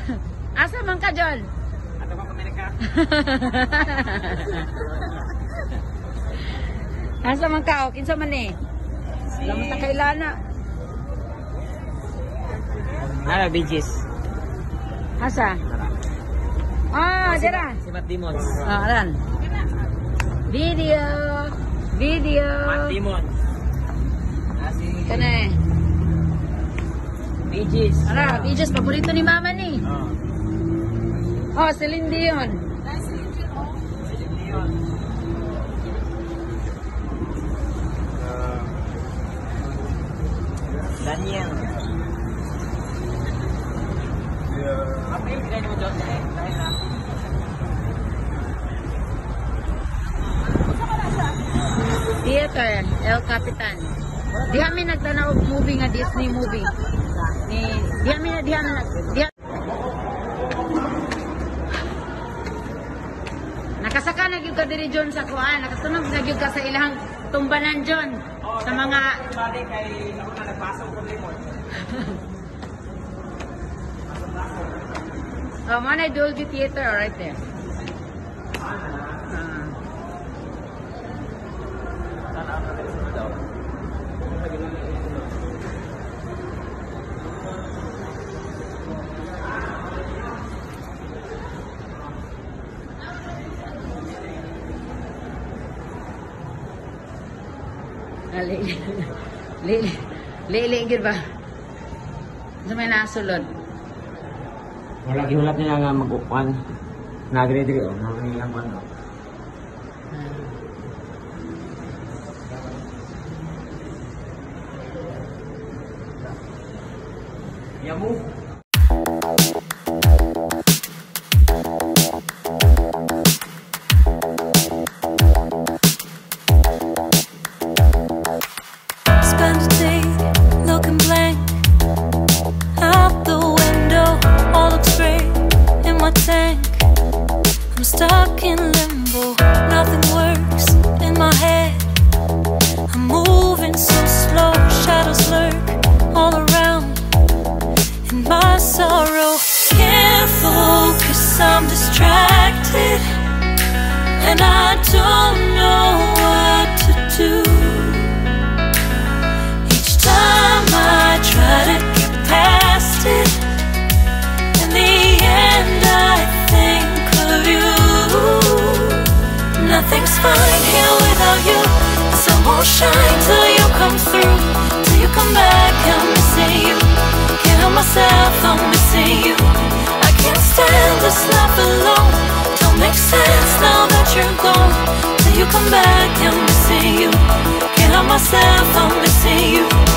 Asa man ka, John? Ato ko Amerika. Asa man ka? O, kinsa man eh? Laman ta kailana. Nara, Bijis. Asa? Ah, dira. Si Matt Demons. Ah, aran. Video. Matt Demons. Kana eh. Bijis. Ara, Bijis, paborito ni mama ni. Oh, Celine Dion. Daniel. Apa yung pinay mo doon? Theater, El Capitan. Di kami nagtanaw og movie nga Disney movie. Di kami nakasaka na gyud ka diri John sa kuan, nakasunog na gyud ka sa ilang tumbanan John sa mga bali kay ako na nagpasok ko limon. Oh, mana Dolby Theater right there. Lili gid ba? Sa may nasulod. Wala gihulat niya nga mag-upan. Nagre-dire oh, nangilang ano. Yamu. Spend a day looking blank out the window, all looks great in my tank. I'm stuck in limbo, nothing works in my head. I'm moving so slow, shadows lurk all around. In my sorrow, can't focus, I'm distracted, and I don't know what to do. I try to get past it. In the end, I think of you. Nothing's fine here without you. The sun won't shine till you come through. Till you come back, I'm missing you. Can't help myself, I'm missing you. I can't stand this life alone. Don't make sense now that you're gone. Till you come back, I'm missing you. Can't help myself, I'm missing you.